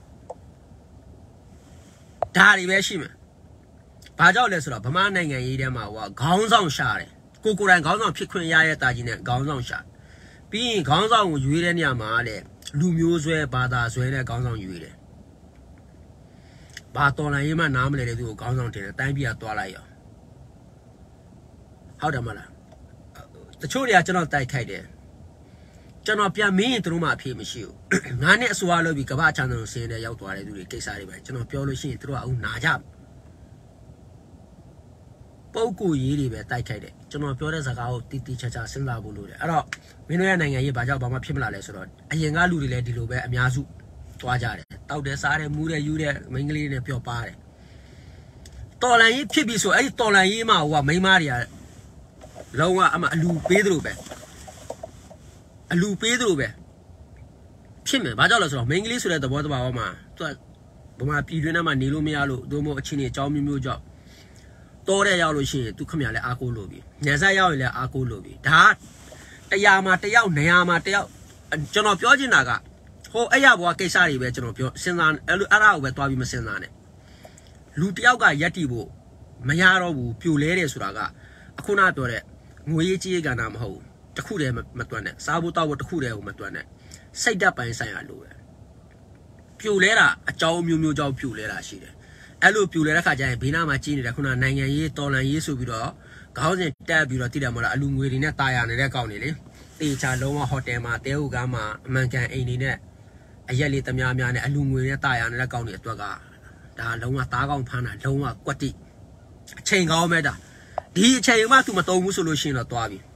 ဒါတွေပဲရှိမယ်ဘာကြောင့်လဲဆိုတော့ဗမာနိုင်ငံရေးထဲမှာဟိုကခေါင်းဆောင်ရှာတယ်ကိုကိုယ်တိုင်ခေါင်းဆောင်ဖြစ်ခွင့်ရရဲ့တာကြီးနဲ့ခေါင်းဆောင်ရှာပြီးရင်ခေါင်းဆောင်ကိုရွေးတဲ့နေရာမှာလည်းလူမျိုးဆွဲဘာသာဆွဲတဲ့ခေါင်းဆောင်ယူရတယ်ဘာတော်လိုင်းရေးမှနားမလဲတဲ့သူကိုခေါင်းဆောင်တင်တယ်တိုင်းပြည်ကသွားလိုက်ရောဟုတ်တယ်မလားတချို့တွေကကျွန်တော်တိုက်ခိုက်တယ်ကျွန်တော်ပြန်မင်းရင်သူတို့မှအဖြေမရှိဘူးငါနဲ့အစိုးရလုပ်ပြီးကမ္ဘာချမ်းသာလို့ဆင်းရဲရောက်သွားတဲ့သူတွေကိစ္စတွေပဲကျွန်တော်ပြောလို့ရှိရင်သူတို့ကအခုနာကြပုတ်ကိုရေးတွေပဲတိုက်ခိုက်တယ်ကျွန်တော်ပြောတဲ့စကားကိုတီတီချာချာစဉ်းစားဖို့လိုတယ်အဲ့တော့မင်းတို့ရဲ့နိုင်ငံရေးဘာကြောင့်ဘာမှဖြစ်မလာလဲဆိုတော့အရင်ကလူတွေလည်းဒီလိုပဲအများစုသွားကြတယ်တောက်တယ်စားတယ်မူးတယ်ယူတယ်မိန်းကလေးတွေနဲ့ပျော်ပါတယ်တော်လန်ရေးဖြစ်ပြီဆိုအဲ့ဒီတော်လန်ရေးမှာဟိုကမိန်းမတွေကလုံးဝအမအလူပေးသလိုပဲအလူပေးသလိုပဲဖြစ်မယ်ဘာကြောင့်လဲဆိုတော့မိန်းကလေးဆိုတဲ့သဘောတဘာဝမှာသူကဘုံမှာပြည်တွင်းထဲမှာနေလို့မရလို့သို့မဟုတ်အချင်းတွေအကြောင်းမျိုးမျိုးကြောင့်တော်တဲ့ရောက်လို့ရှိရင်သူခမရလဲအားကိုးလို့ပြီညဇက်ရောက်ရင်လည်းအားကိုးလို့ပြီဒါတရားမှာတယောက်နေရာမှာတယောက်ကျွန်တော်ပြောချင်တာကဟိုအဲ့ရဘွားကိစ္စတွေပဲကျွန်တော်ပြောစဉ်းစားအဲ့လိုအဲ့ဒါကိုပဲတွားပြီးမစဉ်းစားနဲ့လူတယောက်ကရက်တီဖို့မရတော့ဘူးပြိုလဲတယ်ဆိုတာကအခုနပြောတဲ့ငွေရေးကြေးရေးကဏ္ဍမဟုတ်ဘူးတခုတည်းမတွန်းနဲ့စားဖို့တောက်ဖို့တခုတည်းကိုမတွန်းနဲ့စိတ်ဓာတ်ပိုင်းဆိုင်ရာလိုပဲပြိုလဲတာအကြောင်းမျိုးမျိုးကြောင့်ပြိုလဲတာရှိတယ်အဲ့လိုပြိုလဲတဲ့ခါကျရင်ဘေးနားမှာကြီးနေတဲ့ခုနနိုင်ငံရေးတော်လန်ရေးဆိုပြီးတော့ခေါင်းစဉ်တက်ပြီးတော့တည်တယ်မဟုတ်လားအလူငွေတွေနဲ့တာယာနေတဲ့ကောင်တွေလေတေချာလုံးဝဟိုတယ်မှာတဲဟူကားမှာအမှန်ကန်အိမ်တွေနဲ့အရက်လေးတများများနဲ့အလူငွေနဲ့တာယာနေတဲ့ကောင်တွေအတွက်ကဒါလုံးဝသားကောင်းဖမ်းတာလုံးဝကွက်တိအချိန်ကောင်းမဲ့တာဒီအချိန်မှသူမတုံဘူးဆိုလို့ရှိရင်တော့တွားပြီ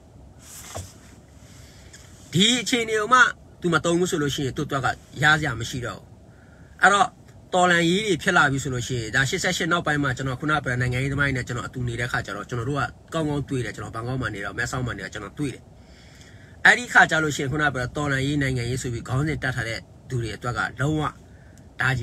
ဒီအချိန်တွေမှသူမတုံဘူးဆိုလို့ရှိရင်သူ့အတွက်ကရစရာမရှိတော့ဘူးအဲ့တော့တော်လန်ရေးတွေဖြစ်လာပြီဆိုလို့ရှိရင်ဒါရှစ်ဆက်ရှစ်နောက်ပိုင်းမှာကျွန်တော်ခုနကပြောနိုင်ငံရေးသမိုင်းနဲ့ကျွန်တော်အတူနေတဲ့ခါကျတော့ကျွန်တော်တို့ကကောင်းကောင်းတွေ့တယ်ကျွန်တော်ဘန်ကောက်မှာနေတော့မဲဆောက်မှာနေတော့ကျွန်တော်တွေ့တယ်အဲ့ဒီခါကျလို့ရှိရင်ခုနကပြောတော်လန်ရေးနိုင်ငံရေးဆိုပြီးခေါင်းစဉ်တက်ထားတဲ့သူတွေအတွက်ကလုံးဝဒါကြီး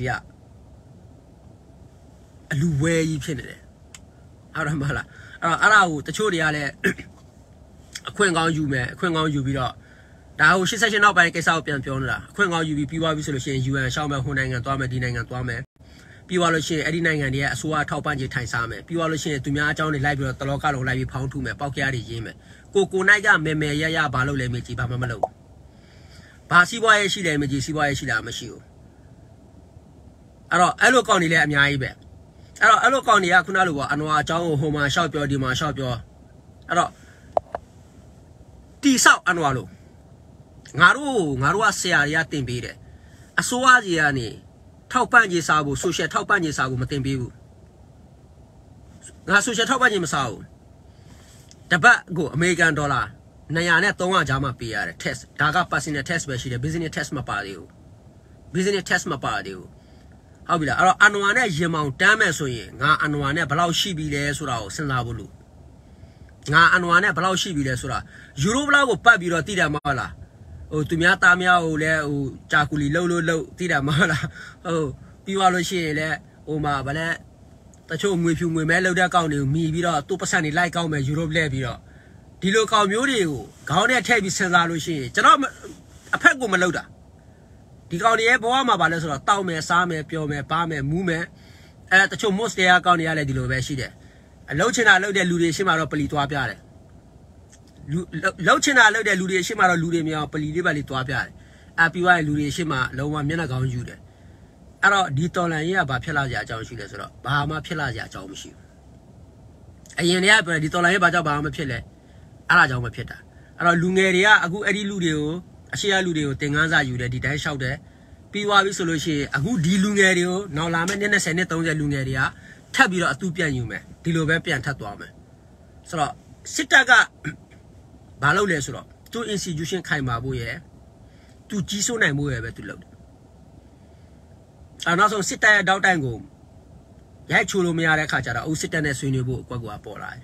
ကအလူဝဲကြီးဖြစ်နေတယ်ဟုတ်တယ်မလားအဲ့တော့အဲ့ဒါကိုတချို့တွေကလည်းအခွင့်ကောင်းယူမယ်အခွင့်ကောင်းယူပြီးတော့ဒါဟိုရှစ်ဆက်ရှစ်နောက်ပိုင်းကိစ္စကိုပြန်ပြောနေတာအခွင့်ကောင်းယူပြီးပြီးသွားပြီဆိုလို့ရှိရင် ယူ အန် ရှောက်မယ်ဟိုနိုင်ငံသွားမယ်ဒီနိုင်ငံသွားမယ်ပြီးသွားလို့ရှိရင်အဲ့ဒီနိုင်ငံတွေရဲ့အစိုးရထောက်ပံ့ခြင်းထိုင်စားမယ်ပြီးသွားလို့ရှိရင်သူများအကြောင်းတွေလိုက်ပြီးတော့တလောကလုံးလိုက်ပြီးဖောင်းထုမယ်ပေါက်ကြရတွေရင်းမယ်ကိုကိုနိုင်ကမဲမဲရရဘာလို့လဲမေးကြည့်ဘာမှမလုပ်ဘာစီးပွားရေးရှိတယ်မေးကြည့်စီးပွားရေးရှိတာမရှိဘူးအဲ့တော့အဲ့လိုကောင်တွေလည်းအများကြီးပဲအဲ့တော့အဲ့လိုကောင်တွေကခုနလိုပေါ့အနွာအကြောင်းကိုဟိုမှာရှောက်ပြောဒီမှာရှောက်ပြောအဲ့တော့တီဆောက်အနွာလို့ငါတို့ငါတို့ကဆရာတွေကတင်ပေးတယ်အစိုးရကြီးကနေထောက်ပံ့ရေးစားဖို့ဆိုရှယ်ထောက်ပံ့ရေးစားဖို့မတင်ပေးဘူးငါဆိုရှယ်ထောက်ပံ့ရေးမစားဘူးတပတ်ကိုအမေရိကန်ဒေါ်လာနှစ်ရာနဲ့သုံးရာကြားမှာပေးရတယ် test ဒါက personal test ပဲရှိတယ် business test မပါသေးဘူး business test မပါသေးဘူးဟုတ်ပြီလားအဲ့တော့အနွာနဲ့ရင်မောင်တမ်းမဲ့ဆိုရင်ငါအနွာနဲ့ဘယ်လောက်ရှိပြီလဲဆိုတာကိုစဉ်းစားဖို့လို့ငါအနွာနဲ့ဘယ်လောက်ရှိပြီလဲဆိုတာယူရိုဘလောက်ကိုပတ်ပြီးတော့တည်တယ်မဟုတ်လားဟိုသူများသားများကိုလည်းဟိုဂျာကူလီလှုပ်လှုပ်လှုပ်တည်တယ်မဟုတ်လားဟိုပြီးသွားလို့ရှိရင်လည်းဟိုမှာဗလဲတချို့ငွေဖြူငွေမဲလှုပ်တဲ့ကောက်တွေကိုမြည်ပြီးတော့သူ့ပတ်စံတွေလိုက်ကောက်မယ်ယူရိုလဲပြီးတော့ဒီလိုကောက်မျိုးတွေကိုခေါင်းနဲ့ထည့်ပြီးစဉ်းစားလို့ရှိရင်ကျွန်တော်အဖက်ကိုမလှုပ်တာဒီကောင်တွေရဲ့ဘဝမှာပါလဲဆိုတော့တောက်မယ်စားမယ်ပျော်မယ်ပါမယ်မူးမယ်အဲတချို့ most တရားကောင်းတွေကလည်းဒီလိုပဲရှိတယ်အလှုပ်ချင်တာလှုပ်တဲ့လူတွေရှင်းမှာတော့ပလီသွားပြတယ်လူလှုပ်ချင်တာလှုပ်တဲ့လူတွေရှင်းမှာတော့လူတွေမြောင်ပလီလေးပါလေးသွားပြတယ်အပြီးသွားတဲ့လူတွေရှင်းမှာလုံးဝမျက်နှာကောင်းယူတယ်အဲ့တော့ဒီတော်လန်ရေးကဘာဖြစ်လာကြအကြောင်းရှိလဲဆိုတော့ဘာမှဖြစ်လာကြအကြောင်းမရှိဘူးအရင်တည်းကပြောဒီတော်လန်ရေးဘာကြောင့်ဘာမှမဖြစ်လဲအဲ့ဒါကြောင့်မဖြစ်တာအဲ့တော့လူငယ်တွေကအခုအဲ့ဒီလူတွေကိုအရှိရလူတွေကိုတင်ငန်းစာယူတယ်ဒီတိုင်းလျှောက်တယ်ပြီးသွားပြီဆိုလို့ရှိရင်အခုဒီလူငယ်တွေကိုနောက်လာမယ့်နှစ်နှစ်နှစ်သုံးဆယ်လူငယ်တွေကထပ်ပြီးတော့အတူပြန်ယူမယ်ဒီလိုပဲပြန်ထပ်သွားမယ်ဆိုတော့စစ်တပ်ကဘာလုပ်လဲဆိုတော့သူ institution ခိုင်မာဖို့ရယ်သူကြီးစိုးနိုင်ဖို့ရယ်ပဲသူလုပ်တယ်အဲနောက်ဆုံးစစ်တပ်ရဲ့တောက်တိုင်ကိုရိုက်ချိုးလို့မရတဲ့အခါကျတော့အုပ်စစ်တပ်နဲ့ဆွေးနွေးဖို့အကွက်ကွာပေါ်လာတယ်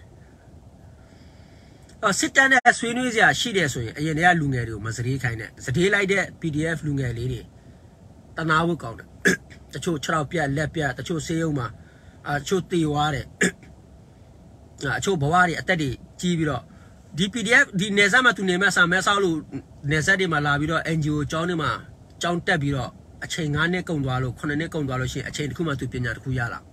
အော်စစ်တပ်နဲ့ဆွေးနွေးစရာရှိတယ်ဆိုရင်အရင်တည်းကလူငယ်တွေကိုမစတေးခိုင်းတဲ့စတေးလိုက်တဲ့ ပီ ဒီ အက်ဖ် လူငယ်လေးတွေတနာဖို့ကောင်းတယ်တချို့ခြေထောက်ပြက်လက်ပြက်တချို့ဆေးရုံမှာအချို့တေဝါတယ်အချို့ဘဝတွေအသက်တွေကြီးပြီးတော့ဒီ ပီ ဒီ အက်ဖ် ဒီနေဆက်မှာသူနေမဲ့ဆာမဲဆောက်လို့နေဆက်တွေမှာလာပြီးတော့ အန် ဂျီ အို ကျောင်းတွေမှာကျောင်းတက်ပြီးတော့အချိန်ငါးနှစ်ကုန်သွားလို့ခုနှစ်နှစ်ကုန်သွားလို့ရှိရင်အချိန်တစ်ခုမှသူပညာတစ်ခုရလာ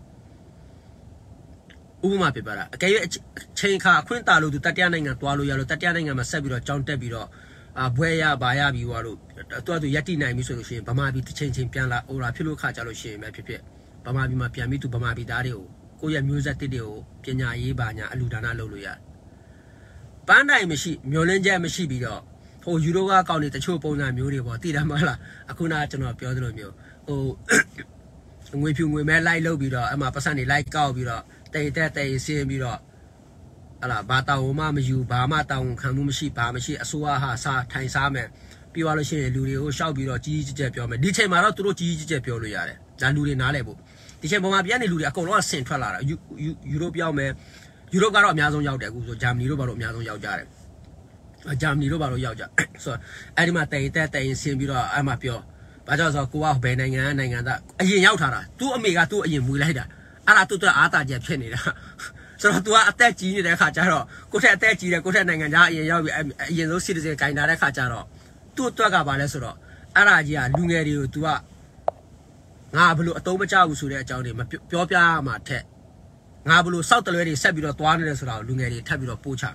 ဥပမာပြပါလားအကယ်၍အချိန်ခါအခွင့်တာလို့သူတတိယနိုင်ငံသွားလို့ရလို့တတိယနိုင်ငံမှာဆက်ပြီးတော့ကျောင်းတက်ပြီးတော့အာဘွဲရဘာရပြီးသွားလို့တော်တော်ရက်တိနိုင်ပြီဆိုလို့ရှိရင်ဗမာပြည်တစ်ချိန်ချင်းပြန်လာအိုရာဖြစ်လို့ခါကြလို့ရှိရင်ပဲဖြစ်ဖြစ်ဗမာပြည်မှာပြန်ပြီးသူဗမာပြည်သားတွေကိုကိုယ့်ရဲ့မျိုးဆက်တစ်တွေကိုပညာရေးပါညာအလူဒါနလုပ်လို့ရတယ်ပန်းတိုင်မရှိမျောလင်းချက်မရှိပြီးတော့ဟိုယူရိုကကောင်းနေတချို့ပုံစံမျိုးတွေပေါ့တည်တယ်မလားအခုနကကျွန်တော်ပြောသလိုမျိုးဟိုငွေဖြူငွေမဲလိုက်လုပ်ပြီးတော့အမှပတ်စံနေလိုက်ကောက်ပြီးတော့တိတ်တက်တိတ်ဆင်းပြီးတော့ဟလာဘာတောင်မှမယူဘာမှတောင်ခံမှုမရှိဘာမရှိအစိုးရဟာစားထိုင်စားမယ်ပြီးသွားလို့ရှိရင်လူတွေကိုရှောက်ပြီးတော့ကြီးကြီးကျယ်ကျယ်ပြောမယ်ဒီချိန်မှာတော့သူတို့ကြီးကြီးကျယ်ကျယ်ပြောလို့ရတယ်ဒါလူတွေနားလဲဖို့ဒီချိန်ပေါ်မှာပြန်နေလူတွေအကုန်လုံးကဆင်ထွက်လာတာယူယူရိုပြောင်းမယ်ယူရိုကတော့အများဆုံးရောက်တယ်အခုဆိုဂျာမနီတို့ဘာလို့အများဆုံးရောက်ကြတယ်ဂျာမနီတို့ဘာလို့ရောက်ကြဆိုတော့အဲ့ဒီမှာတိတ်တက်တိတ်ဆင်းပြီးတော့အဲ့မှာပြောဘာကြောင့်ဆိုတော့ကိုကဘယ်နိုင်ငံနိုင်ငံသားအရင်ရောက်ထားတာသူ့အမေကသူ့အရင်မွေးလိုက်တာအဲ့ဒါသူ့အတွက်အားတာချက်ဖြစ်နေတာဆိုတော့ तू ကအသက်ကြီးနေတဲ့အခါကျတော့ကိုထက်အသက်ကြီးတယ်ကိုထက်နိုင်ငံသားအရင်ရောက်ပြီးအရင်ဆုံး citizen ဂိုင်တာတဲ့အခါကျတော့သူ့အတွက်ကဘာလဲဆိုတော့အဲ့ဒါကြီးကလူငယ်တွေကို तू ကငါဘလို့အတုံးမချဘူးဆိုတဲ့အကြောင်းတွေမပြောပြရမှာထက်ငါဘလို့စောက်တလွဲတွေဆက်ပြီးတော့သွားနေတယ်ဆိုတာကိုလူငယ်တွေထပ်ပြီးတော့ပို့ချ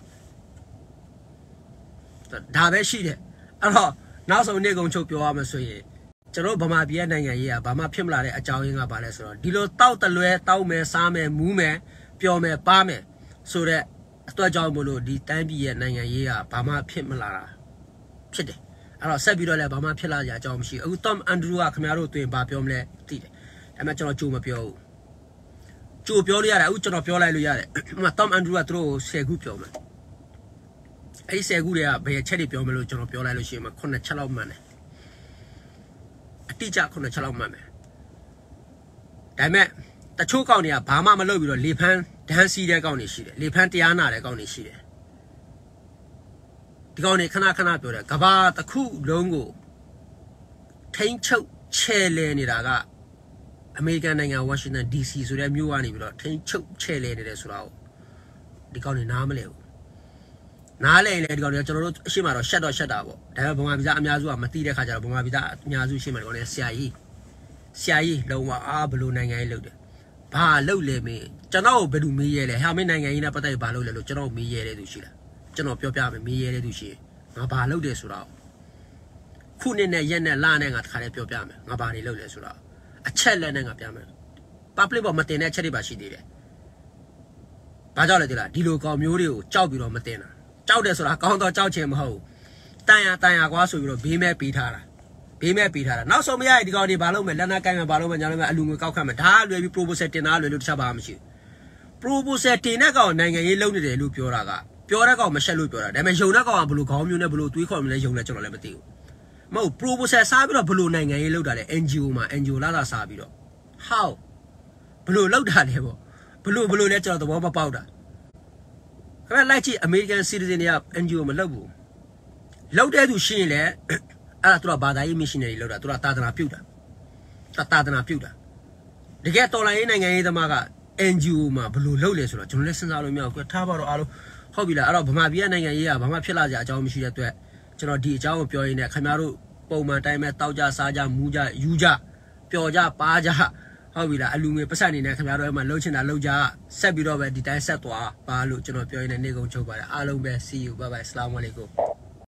ဒါပဲရှိတယ်အဲ့တော့နောက်ဆုံးနေ့ကုန်ချုပ်ပြောရမယ်ဆိုရင်ကျွန်တော်ဗမာပြည်နိုင်ငံရေးကဘာမှဖြစ်မလာတဲ့အကြောင်းရင်းကဘာလဲဆိုတော့ဒီလိုတောက်တလွဲတောက်မယ်စားမယ်မူးမယ်ပျော်မယ်ပါမယ်ဆိုတဲ့အတွက်ကြောင့်မလို့ဒီတိုင်းပြည်ရဲ့နိုင်ငံရေးကဘာမှဖြစ်မလာတာဖြစ်တယ်အဲ့တော့ဆက်ပြီးတော့လည်းဘာမှဖြစ်လာကြအကြောင်းမရှိဘူးအခု Tom Andrew ကခင်ဗျားတို့တွေ့ရင်ဘာပြောမလဲသိတယ်ဒါပေမဲ့ကျွန်တော်ကြိုမပြောဘူးကြိုပြောလို့ရတယ်အခုကျွန်တော်ပြောလိုက်လို့ရတယ်ဟို Tom Andrew ကသူတို့ဆယ်ခုပြောမယ်အဲ့ဒီဆယ်ခုတွေကဘယ်ချက်တွေပြောမလို့ကျွန်တော်ပြောလိုက်လို့ရှိရင်ခုနှစ်ချက်လောက်မှန်တယ်အတိအကျခုနှစ်ချက်လောက်မှန်မယ်ဒါပေမဲ့တချို့ကောင်တွေကဘာမှမလုပ်ပြီးတော့လေဖန်းဒန်းစီတဲ့ကောင်တွေရှိတယ်လေဖန်းတရားနာတဲ့ကောင်တွေရှိတယ်ဒီကောင်တွေခဏခဏပြောတယ်ကဘာတစ်ခုလုံးကိုထိန်းချုပ်ချဲလဲနေတာကအမေရိကန်နိုင်ငံဝါရှင်တန် ဒီ စီ ဆိုတဲ့မြို့ကနေပြီးတော့ထိန်းချုပ်ချဲလဲနေတယ်ဆိုတာကိုဒီကောင်တွေနားမလဲဘူးနားလဲရင်လည်းဒီကောင်တွေကကျွန်တော်တို့အရှိမတော့ရှက်တော့ရှက်တာပေါ့ဒါပေမဲ့ဗမာပြည်သားအများစုကမသိတဲ့ခါကျတော့ဗမာပြည်သားအများစုရှိမှဒီကောင်တွေဆရာကြီးဆရာကြီးလုံးဝအာဘလို့နိုင်ငံရေးလုပ်တယ်ဘာလုပ်လဲမင်းကျွန်တော်ဘယ်သူမေးရဲလဲဟာမင်းနိုင်ငံရေးနဲ့ပတ်သက်ဘာလုပ်လဲလို့ကျွန်တော်မေးရဲတဲ့သူရှိလားကျွန်တော်ပြောပြမယ်မေးရဲတဲ့သူရှိရင်ငါဘာလုပ်တယ်ဆိုတော့ခုနှစ်နဲ့ရက်နဲ့လနဲ့ငါတခါတည်းပြောပြမယ်ငါဘာတွေလုပ်လဲဆိုတော့အချက်လက်နဲ့ငါပြမယ် public ပေါ်မတင်တဲ့အချက်တွေပါရှိသေးတယ်ဘာကြောင့်လဲဒီလားဒီလိုကောင်မျိုးတွေကိုကြောက်ပြီးတော့မတင်တာကြောက်တယ်ဆိုတာကောင်းတော့ကြောက်ချင်မဟုတ်တန်ရတန်ရကွာဆိုပြီးတော့ဘေးမဲ့ပေးထားတာဘေးမဲ့ပေးထားတာနောက်ဆုံးမရရင်ဒီကောင်တွေဘာလုပ်မလဲလက်နက်ကိုင်မှာဘာလုပ်မလဲညာလို့မအလူငွေကောက်ခတ်မှာဒါလွယ်ပြီး proposal တင်တာလွယ်လို့တခြားဘာမှမရှိဘူး proposal တင်တဲ့ကောင်နိုင်ငံရေးလုပ်နေတယ်လို့ပြောတာကပြောတဲ့ကောင်မရှက်လို့ပြောတာဒါပေမဲ့ယုံတဲ့ကောင်ကဘလို့ခေါင်းမျိုးနဲ့ဘလို့တွေးခေါ်မလဲယုံလဲကျွန်တော်လည်းမသိဘူးမဟုတ် proposal စားပြီးတော့ဘလို့နိုင်ငံရေးလုပ်တာလဲ N G O မှာ N G O လာတာစားပြီးတော့ how ဘလို့လုပ်တာလဲပေါ့ဘလို့ဘလို့လဲကျွန်တော်သဘောမပေါက်တာခင်ဗျလိုက်ကြည့် American citizen တွေက N G O မလုပ်ဘူးလုပ်တဲ့သူရှင်းလဲအဲ့ဒါသူကဘာသာရေး missionary လောက်တာသူကသာသနာပြုတာသာသနာပြုတာတကယ်တော်လိုင်းနိုင်ငံရေးသမားက N G O မှာဘယ်လိုလုပ်လဲဆိုတော့ကျွန်တော်လည်းစဉ်းစားလို့မရဘူးထားပါတော့အားလုံးဟုတ်ပြီလားအဲ့တော့ဗမာပြည်နိုင်ငံရေးကဘာမှဖြစ်လာကြအကြောင်းမရှိတဲ့အတွက်ကျွန်တော်ဒီအကြောင်းကိုပြောရင်းနဲ့ခင်ဗျားတို့ပုံမှန်တိုင်းပဲတောက်ကြစားကြမူးကြယူကြပျော်ကြပါကြဟုတ်ပြီလားအလူငွေပတ်စံနေနဲ့ခင်ဗျားတို့အဲ့မှာလှုပ်ချင်တာလှုပ်ကြဆက်ပြီးတော့ပဲဒီတိုင်းဆက်သွားပါလို့ကျွန်တော်ပြောရင်းနဲ့နေကုန်ချုပ်ပါတယ်အားလုံးပဲ see you bye bye assalamu alaikum